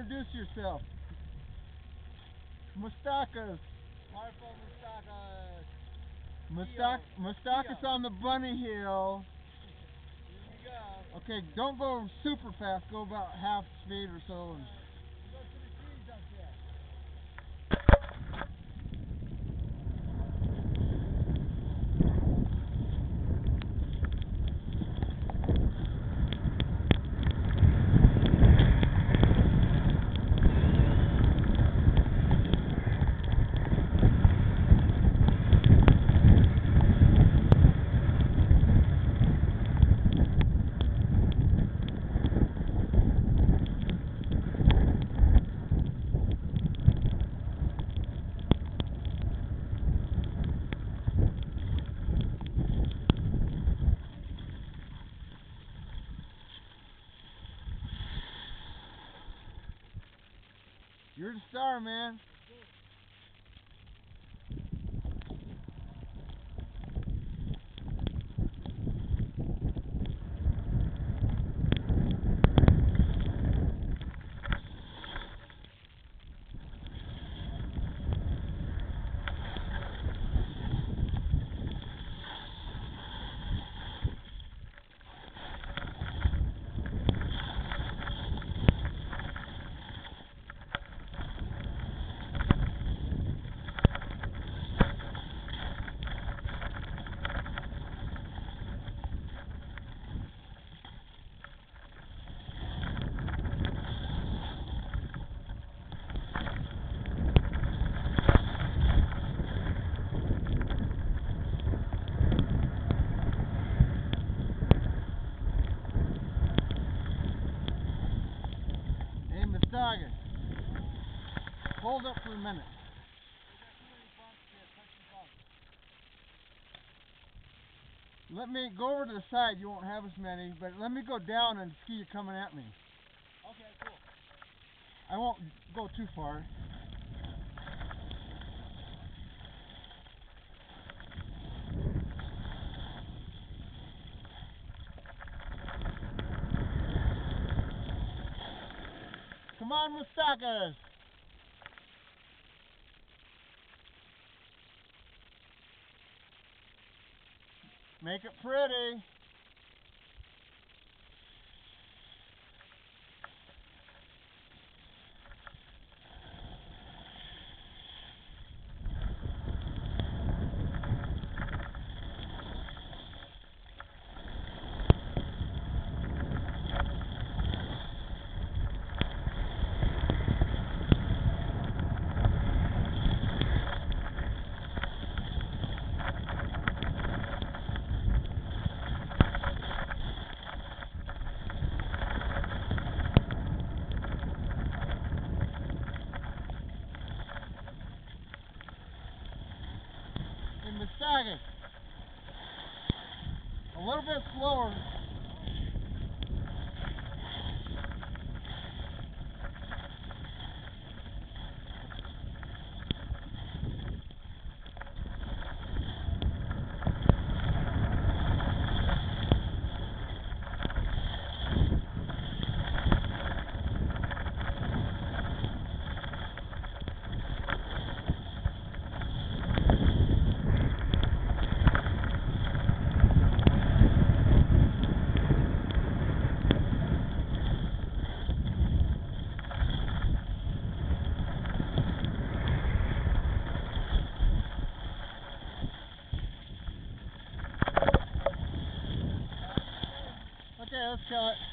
introduce yourself. Mastakas. Harpo Mastakas. Mastakas on the bunny hill. Here we go. Okay, don't go super fast. Go about half speed or so. Go to the trees up there. You're the star, man. Hey, Mastakas. Hold up for a minute. Let me go over to the side. You won't have as many, but let me go down and see you coming at me. Okay, cool. I won't go too far. Come on, Mastakas. Make it pretty. Hey, Mastakas. A little bit slower. Okay, let's kill it.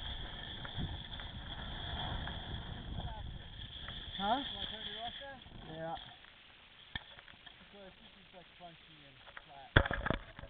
Huh? Want to turn it off there? Yeah. Because this is like punchy and flat.